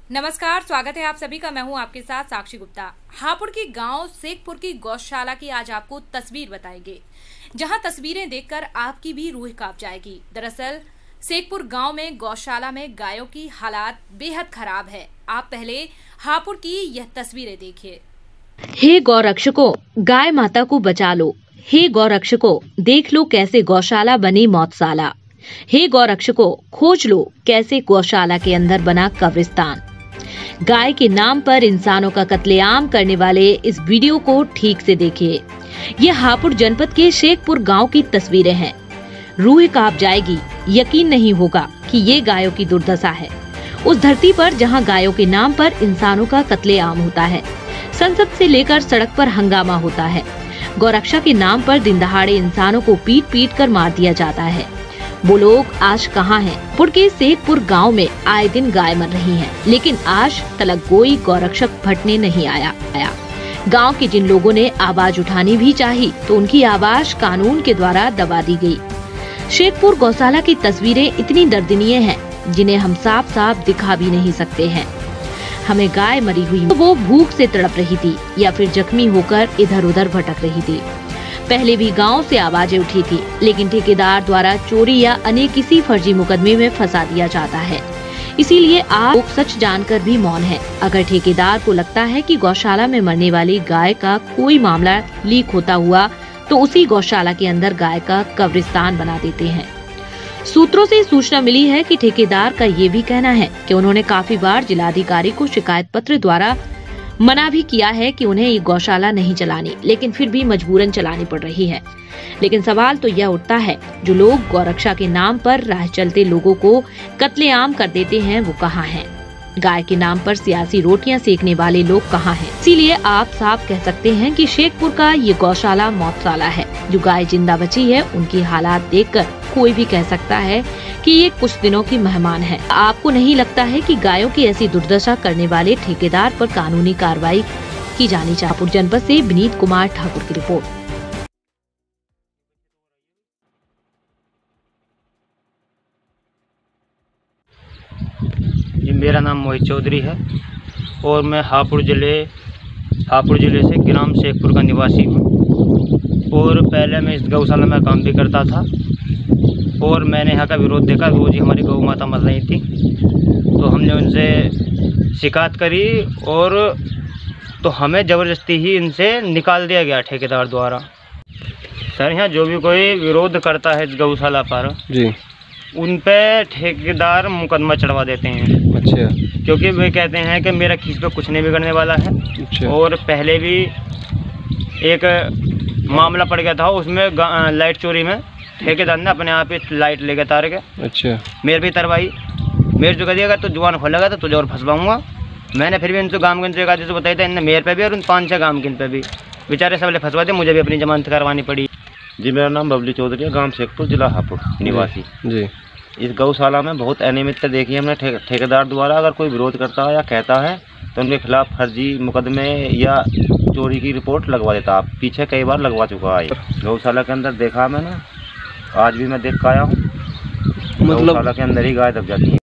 नमस्कार, स्वागत है आप सभी का। मैं हूं आपके साथ साक्षी गुप्ता। हापुड़ की गांव शेखपुर की गौशाला की आज आपको तस्वीर बताएंगे, जहां तस्वीरें देखकर आपकी भी रूह कांप जाएगी। दरअसल शेखपुर गांव में गौशाला में गायों की हालात बेहद खराब है। आप पहले हापुड़ की यह तस्वीरें देखिए। हे गौरक्षकों, गाय माता को बचा लो। हे गौरक्षकों, देख लो कैसे गौशाला बनी मौतशाला। हे गौरक्षकों, खोज लो कैसे गौशाला के अंदर बना कब्रिस्तान। गाय के नाम पर इंसानों का कत्लेआम करने वाले इस वीडियो को ठीक से देखिए। ये हापुड़ जनपद के शेखपुर गांव की तस्वीरें हैं। रूह कांप जाएगी, यकीन नहीं होगा कि ये गायों की दुर्दशा है। उस धरती पर जहां गायों के नाम पर इंसानों का कत्लेआम होता है, संसद से लेकर सड़क पर हंगामा होता है, गौरक्षा के नाम पर दिन दहाड़े इंसानों को पीट पीट कर मार दिया जाता है। वो लोग आज कहाँ हैं? हापुड़ के शेखपुर गांव में आए दिन गाय मर रही हैं, लेकिन आज तलक कोई गौरक्षक भटने नहीं आया। गांव के जिन लोगों ने आवाज उठानी भी चाही, तो उनकी आवाज कानून के द्वारा दबा दी गई। शेखपुर गौशाला की तस्वीरें इतनी दर्दनीय हैं, जिन्हें हम साफ साफ दिखा भी नहीं सकते हैं। हमें गाय मरी हुई, तो वो भूख से तड़प रही थी या फिर जख्मी होकर इधर उधर भटक रही थी। पहले भी गांव से आवाजें उठी थी, लेकिन ठेकेदार द्वारा चोरी या अन्य किसी फर्जी मुकदमे में फंसा दिया जाता है। इसीलिए आप लोग सच जानकर भी मौन हैं। अगर ठेकेदार को लगता है कि गौशाला में मरने वाली गाय का कोई मामला लीक होता हुआ, तो उसी गौशाला के अंदर गाय का कब्रिस्तान बना देते हैं। सूत्रों से सूचना मिली है कि ठेकेदार का ये भी कहना है कि उन्होंने काफी बार जिलाधिकारी को शिकायत पत्र द्वारा मना भी किया है कि उन्हें ये गौशाला नहीं चलानी, लेकिन फिर भी मजबूरन चलानी पड़ रही है। लेकिन सवाल तो यह उठता है, जो लोग गौरक्षा के नाम पर राह चलते लोगों को कत्लेआम कर देते हैं, वो कहाँ हैं? गाय के नाम पर सियासी रोटियां सेकने वाले लोग कहाँ हैं? इसीलिए आप साफ कह सकते हैं कि शेखपुर का ये गौशाला मौतशाला है। जो गाय जिंदा बची है, उनकी हालात देखकर कोई भी कह सकता है कि ये कुछ दिनों की मेहमान है। आपको नहीं लगता है कि गायों की ऐसी दुर्दशा करने वाले ठेकेदार पर कानूनी कार्रवाई की जानी चाहिए? हापुड़ जनपद से विनीत कुमार ठाकुर की रिपोर्ट। जी, मेरा नाम मोहित चौधरी है और मैं हापुड़ जिले से ग्राम शेखपुर का निवासी हूँ। और पहले मैं इस गौशाला में काम भी करता था और मैंने यहाँ का विरोध देखा। रोज ही हमारी गौ माता मर रही थी, तो हमने उनसे शिकायत करी और तो हमें ज़बरदस्ती ही इनसे निकाल दिया गया ठेकेदार द्वारा। सर, यहाँ जो भी कोई विरोध करता है इस गौशाला पर जी, उन पे ठेकेदार मुकदमा चढ़वा देते हैं। अच्छा। क्योंकि वे कहते हैं कि मेरा किसी पे कुछ नहीं बिगड़ने वाला है। अच्छा। और पहले भी एक मामला पड़ गया था, उसमें लाइट चोरी में ठेकेदार ने अपने आप ही लाइट लेके तार के अच्छा मेरे भी तरवाई। मेरे जो कह दिया तो जुबान खोलेगा तो तुझे और फंसवाऊंगा। मैंने फिर भी इनसे गाँव के एक से बताया था, इनने मेरे पे भी और उन 5-6 गाँव के पे भी बेचारे सबले फंसवा थे। मुझे भी अपनी जमानत करवानी पड़ी। जी, मेरा नाम बबली चौधरी है, गांव शेखपुर, जिला हापुड़ निवासी जी। इस गौशाला में बहुत अनियमितता देखी है हमने ठेकेदार द्वारा। अगर कोई विरोध करता है या कहता है तो उनके खिलाफ फर्जी मुकदमे या चोरी की रिपोर्ट लगवा देता। आप पीछे कई बार लगवा चुका है। गौशाला के अंदर देखा मैंने, आज भी मैं देख के आया हूँ। मतलब गौशाला के अंदर ही गाय दब जाती है।